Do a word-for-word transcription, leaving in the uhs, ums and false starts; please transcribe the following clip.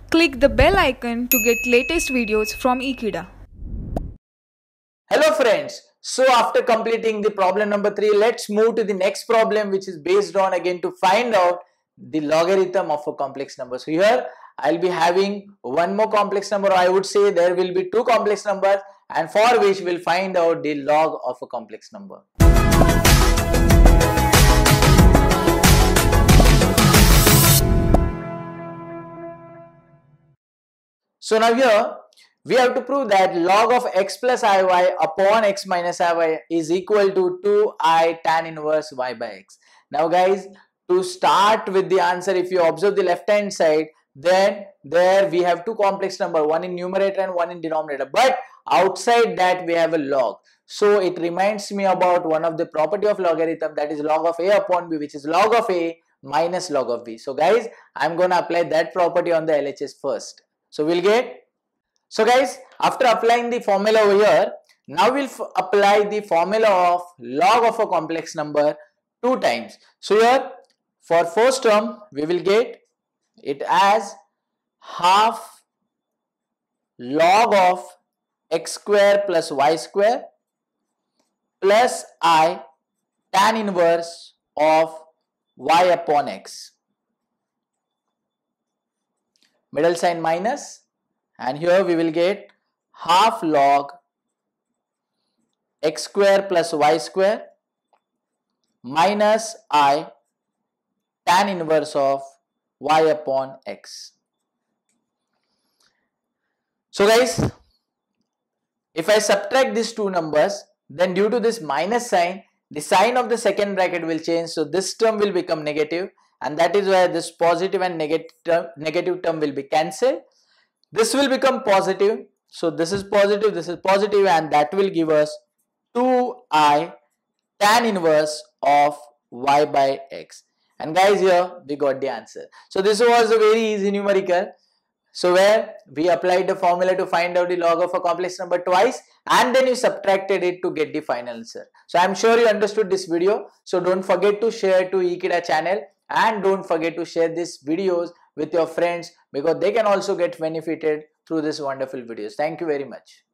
Click the bell icon to get latest videos from Ekeeda. Hello friends, so after completing the problem number three, let's move to the next problem, which is based on again to find out the logarithm of a complex number. So here I'll be having one more complex number. I would say there will be two complex numbers, and for which we'll find out the log of a complex number. So now here we have to prove that log of x plus iy upon x minus iy is equal to two i tan inverse y by x. Now guys, to start with the answer, if you observe the left hand side, then there we have two complex number, one in numerator and one in denominator, but outside that we have a log. So it reminds me about one of the property of logarithm, that is log of a upon b, which is log of a minus log of b. So guys, I'm going to apply that property on the L H S first. So we'll get, so guys, after applying the formula over here, now we'll apply the formula of log of a complex number two times. So here for first term we will get it as half log of x square plus y square plus I tan inverse of y upon x. Middle sign minus, and here we will get half log x square plus y square minus I tan inverse of y upon x. So guys, if I subtract these two numbers, then due to this minus sign, the sign of the second bracket will change. So this term will become negative, and that is why this positive and negative term, negative term will be cancelled. This will become positive. So this is positive, this is positive, and that will give us two i tan inverse of y by x. And guys, here we got the answer. So this was a very easy numerical. So where we applied the formula to find out the log of a complex number twice, and then you subtracted it to get the final answer. So I'm sure you understood this video. So don't forget to share to Ekeeda channel, and don't forget to share these videos with your friends, because they can also get benefited through this wonderful videos. Thank you very much.